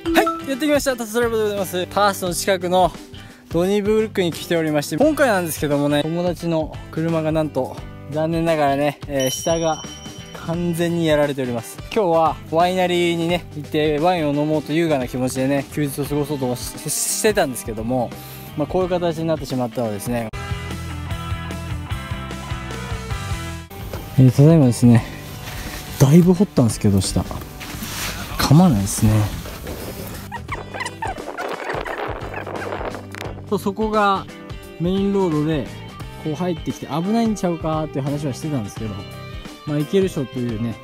やってきました。タストライブでございます。パースの近くのドニーブルックに来ておりまして、今回なんですけどもね、友達の車がなんと残念ながらね、下が完全にやられております。今日はワイナリーにね行ってワインを飲もうと優雅な気持ちでね休日を過ごそうとしてたんですけども、こういう形になってしまったのですね。ただいまですね、だいぶ掘ったんですけど下噛まないですね。そこがメインロードでこう入ってきて危ないんちゃうかっていう話はしてたんですけど、行けるでしょというね、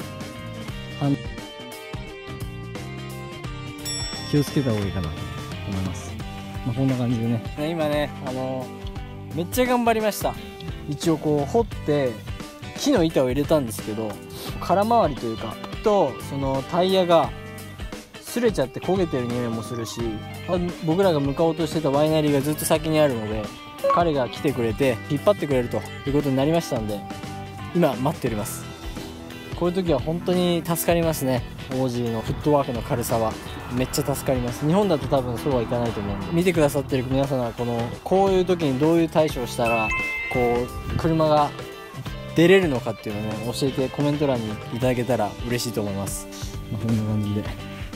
気をつけた方がいいかなと思います。こんな感じでね、今ねめっちゃ頑張りました。一応こう掘って木の板を入れたんですけど、空回りというかそのタイヤが擦れちゃって焦げてる匂いもするし、僕らが向かおうとしてたワイナリーがずっと先にあるので、彼が来てくれて引っ張ってくれるということになりましたんで、今待っております。こういう時は本当に助かりますね。オージーのフットワークの軽さはめっちゃ助かります。日本だと多分そうはいかないと思うんで、見てくださってる皆さんはこういう時にどういう対処をしたら車が出れるのかっていうのをね教えてコメント欄にいただけたら嬉しいと思います。こんな感じで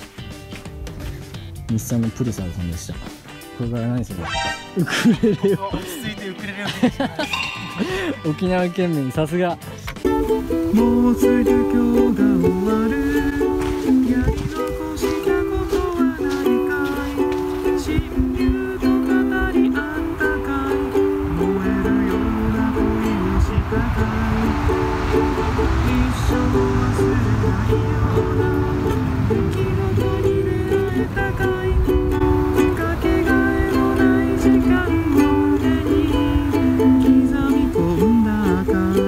日産のプルサーさんでした。これから何するの？ウクレレを落ち着いてウクレレを沖縄県民さすが。もうすぐ今日が終わる、やり残したことはないかい、親友と語りあったかい、燃えるような恋をしたかい、一生忘れないような出来事に出会えたかい、かけがえのない時間を胸に刻み込んだかい。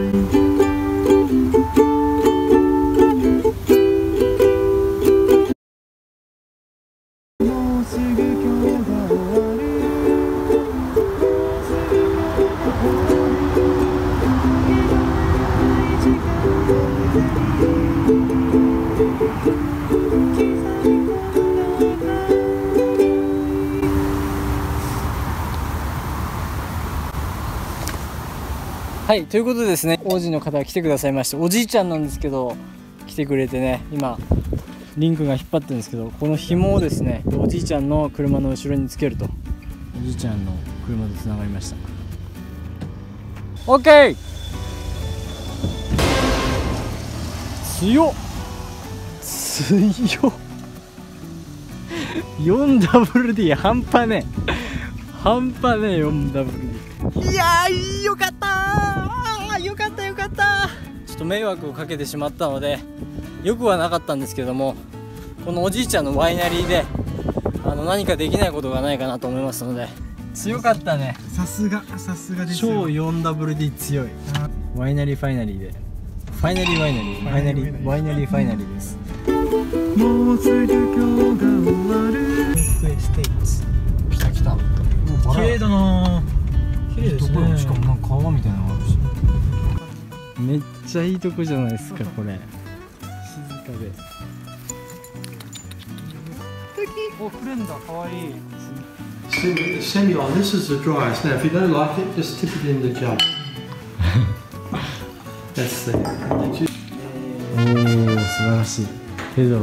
はい、ということでですね、王子の方が来てくださいまして、おじいちゃんなんですけど来てくれてね、今リンクが引っ張ってるんですけど、この紐をですねおじいちゃんの車の後ろにつけると、おじいちゃんの車とつながりました。 OK、 強っ 4WD 半端ねえ 4WD。 いやーよかったー、よかったよかった。ちょっと迷惑をかけてしまったのでよくはなかったんですけども、このおじいちゃんのワイナリーで何かできないことがないかなと思いますので、強かったね。 さすがですよ。 超 4WD 強い。ワイナリーファイナリーでファイナリーワイナリーファイナリーワイナリーファイナリーです。もうすぐ今日が終わる。ステイツ来た来た。綺麗だな。綺麗ですね。しかもなんか川みたいなのがあるし、めっちゃいいとこじゃないですかこれ。静かで。お、来るんだ。可愛い。 Send you on. This is the driest. Now, if you don't like it, just tip it in the jug. That's the. おお、素晴らしい。ペドロ。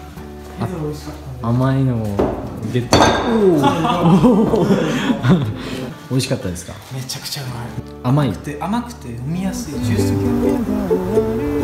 甘いのをゲット。おお。美味しかったですか？ めちゃくちゃうまい。 甘い。 甘くて飲みやすいジュース。